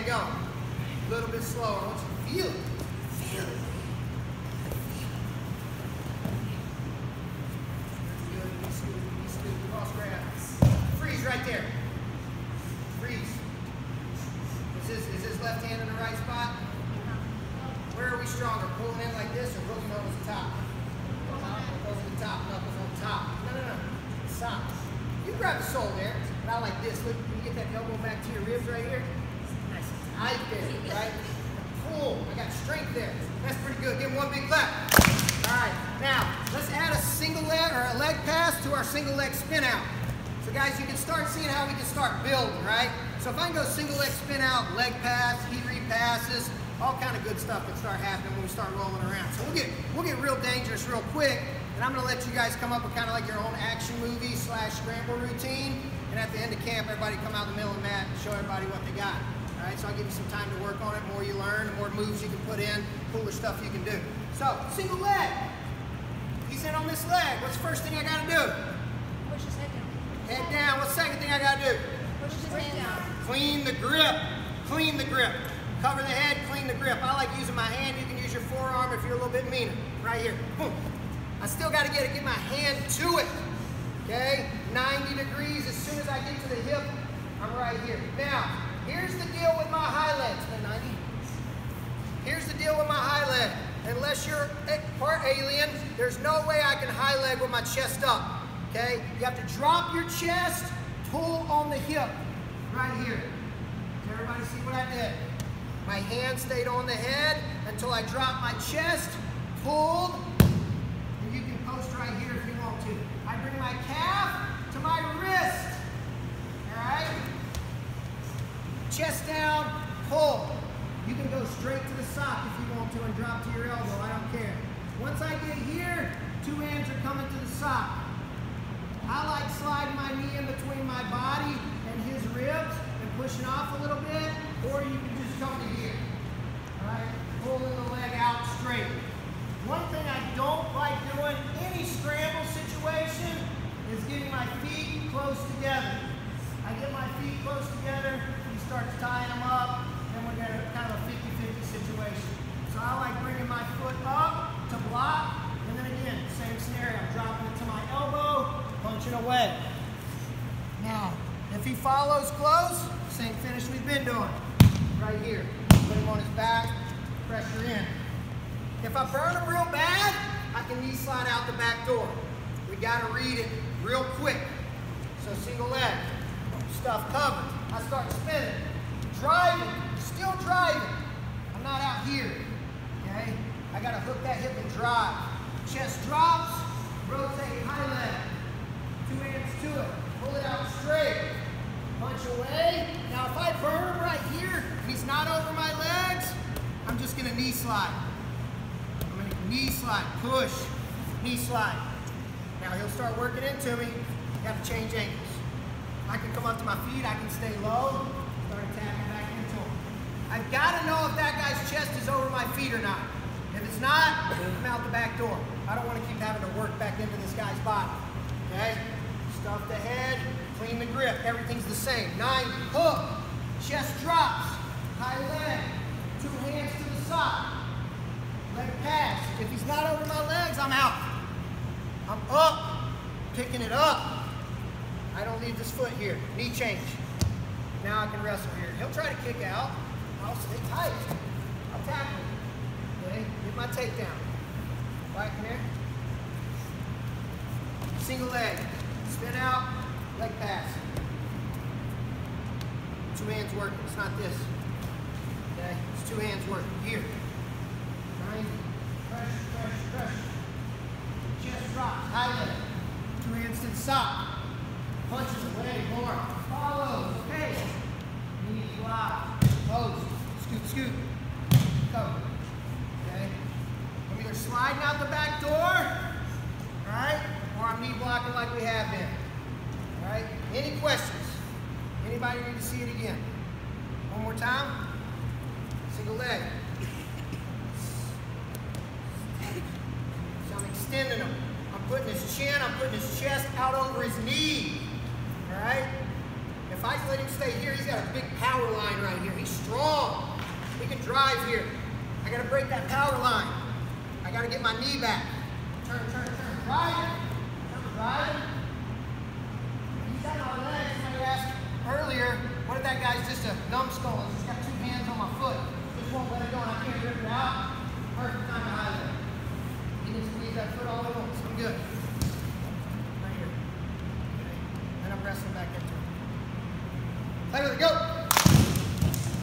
go. A little bit slower. I want you to feel it. Feel it. Good. Cross grab. Freeze right there. Freeze. Is his left hand in the right spot? Where are we stronger? Pulling in like this or rolling over the top? Over the top, knuckles on top. No. Stop. You grab the sole there, not like this. Look, you get that elbow back to your ribs right here. Nice and tight there, right? Pull. I got strength there. That's pretty good. Give him one big clap. All right. Now, let's add a single leg or a leg pass to our single leg spin out. So guys, you can start seeing how we can start building, right? So if I can go single leg spin out, leg pass, heat repasses, all kind of good stuff can start happening when we start rolling around. So we'll get real dangerous real quick, and I'm gonna let you guys come up with kind of like your own action movie / scramble routine, and at the end of camp, everybody come out in the middle of the mat and show everybody what they got. All right, so I'll give you some time to work on it. The more you learn, the more moves you can put in, cooler stuff you can do. So, single leg. He's in on this leg. What's the first thing I gotta do? Push his head down. Head down. What's the second thing I gotta do? Push his hand down. Clean the grip. Clean the grip. Cover the head, clean the grip. I like using my hand. You can use your forearm if you're a little bit meaner. Right here. Boom. I still got to get my hand to it. Okay? 90 degrees. As soon as I get to the hip, I'm right here. Now, here's the deal with my high leg. Spin 90. Here's the deal with my high leg. Unless you're part alien, there's no way I can high leg with my chest up. Okay? You have to drop your chest, pull on the hip. Right here. Does everybody see what I did? My hand stayed on the head until I dropped my chest, pulled, and you can post right here if you want to. I bring my calf to my wrist, all right? Chest down, pull. You can go straight to the sock if you want to and drop to your elbow, I don't care. Once I get here, two hands are coming to the sock. I like sliding my knee in between my body and his ribs and pushing off a little bit, or you can just come to here, all right? Pulling the leg out straight. One thing I don't like doing any scramble situation is getting my feet close together. I get my feet close together, he starts tying them up, and we're going to kind of a 50-50 situation. So I like bringing my foot up to block, and then again, same scenario, I'm dropping it to my elbow, punching away. Now, if he follows close, same finish we've been doing. Right here. Put him on his back, pressure in. If I burn him real bad, I can knee slide out the back door. We got to read it real quick. So single leg, stuff covered. I start spinning, driving, still driving. I'm not out here, okay? I got to hook that hip and drive. Chest drops, rotate high leg. Two hands to it. Pull it out straight. Punch away. Now if I burn him right here and he's not over my legs, I'm just going to knee slide. I'm going to knee slide, push, knee slide. Now he'll start working into me. You have to change angles. I can come up to my feet, I can stay low, start attacking back into him. I've got to know if that guy's chest is over my feet or not. If it's not, I'm out the back door. I don't want to keep having to work back into this guy's body. Okay? Stuff the head, clean the grip. Everything's the same. 90, hook, chest drops, high leg, two hands to the sock, leg pass. If he's not over my legs, I'm out. I'm up, picking it up. I don't leave this foot here. Knee change. Now I can wrestle here. He'll try to kick out. I'll stay tight. I'll tackle him. Okay? Get my takedown. Right, come here. Single leg. Spin out, leg pass. Two hands working. It's not this. Okay? It's two hands working. Here. 90. Pressure, pressure, pressure. Chest drops. High leg. Two hands to the sock. Punches away more. Follows. Hey. Knee block. Post. Scoot, scoot. Cover. Okay? I'm either sliding out the back door, right? Or I'm knee blocking like we have been. All right? Any questions? Anybody need to see it again? One more time. Single leg. So I'm extending him. I'm putting his chin, I'm putting his chest out over his knee. All right? if I let him stay here, he's got a big power line right here. He's strong. He can drive here. I got to break that power line. I got to get my knee back. Turn, turn, turn. Drive. Drive. He's got my legs. Somebody asked earlier, what if that guy's just a numbskull? He's got two hands on my foot. Just won't let it go and I can't rip it out.